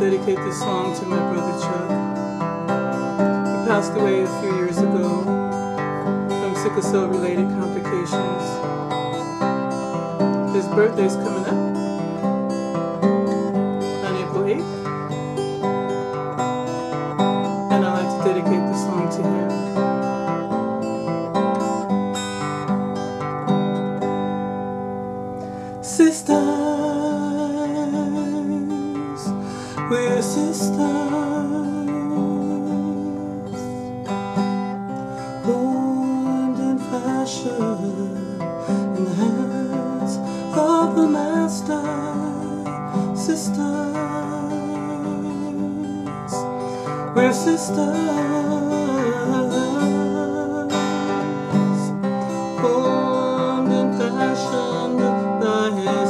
dedicate this song to my brother Chuck. He passed away a few years ago from sickle cell related complications. His birthday's coming up on April 8th, and I'd like to dedicate this song to him. Sisters, we're sisters, formed in fashion in the hands of the Master. Sisters, we're sisters, formed in fashion by His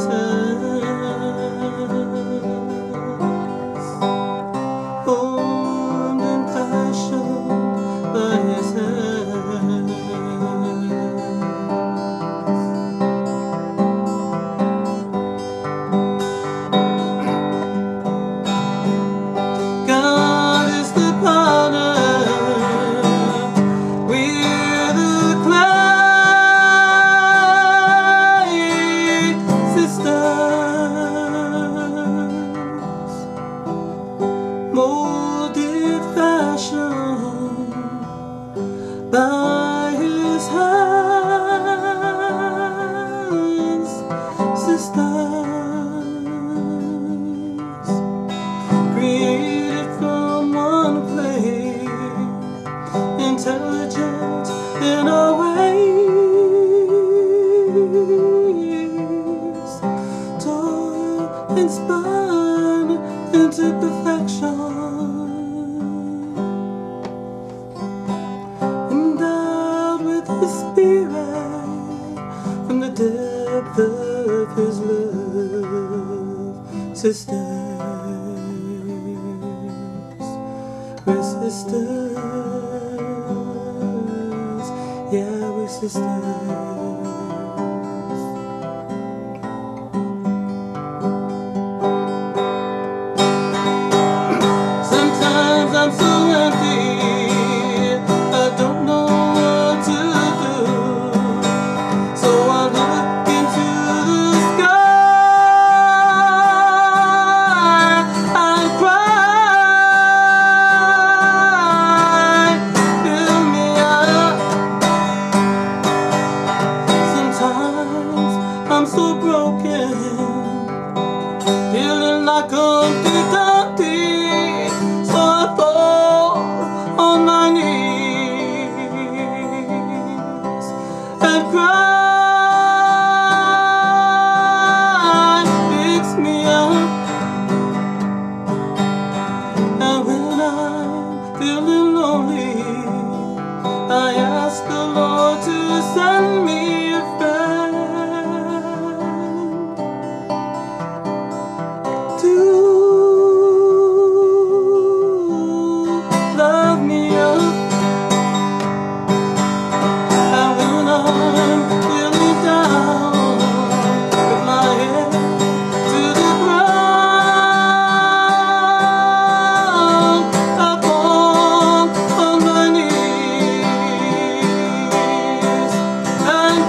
hands, formed in fashion by His hands. God is the potter, we're the clay. Sisters, molded fashion by His hands. Sisters, created from one clay, intelligent in our ways, toil and spun into perfection, endowed with His Spirit from the depth of His love. Sisters, we're sisters, yeah, we're sisters. Sometimes I'm so empty, I don't know what to do, so I look into the sky, I cry, fill me up. Sometimes I'm so broken, feeling like Humpty Dumpty, so I fall on my knees and cry, fix me up. And when I'm feeling lonely, I ask the Lord to send me a friend to love me up. And when I'm feeling down, with my head to the ground, I fall on my knees and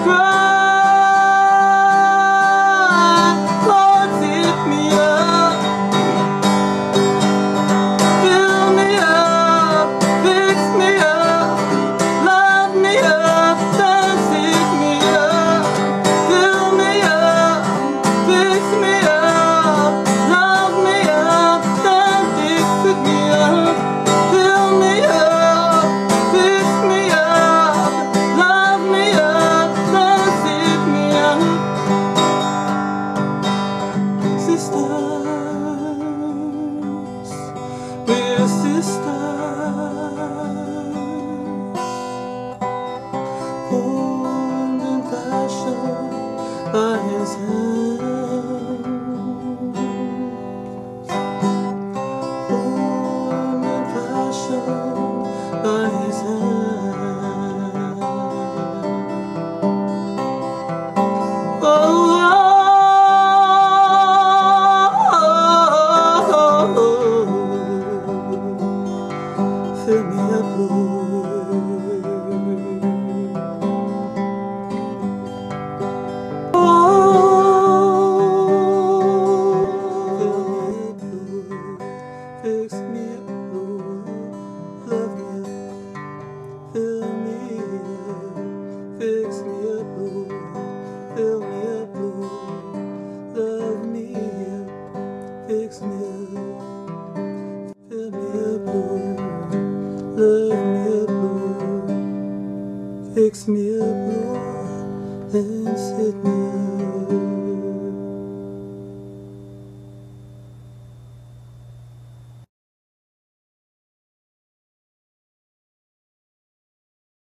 fill me up, Lord. Oh, fill me up, Lord. Fix me up, Lord. Love me up. Fill me up. Fix me up, Lord. Fill me up, Lord. Love me up. Fix me up. Fill me up, Lord. Love me up, Lord. Fix me up, Lord, and set me up.